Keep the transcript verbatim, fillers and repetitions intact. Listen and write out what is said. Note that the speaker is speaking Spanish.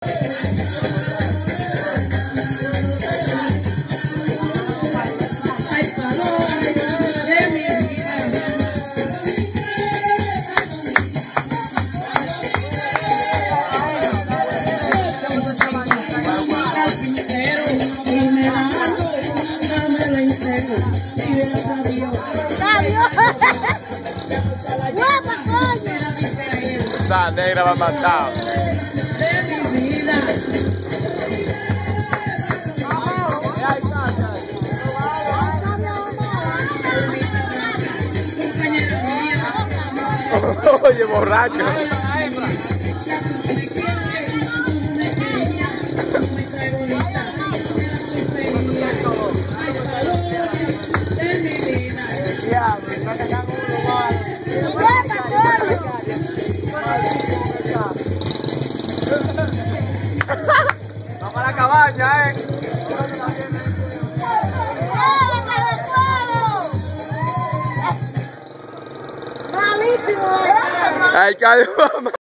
Esa negra va a matar. Oye, borracho. Vamos a la cabaña, eh. Ay, cayó.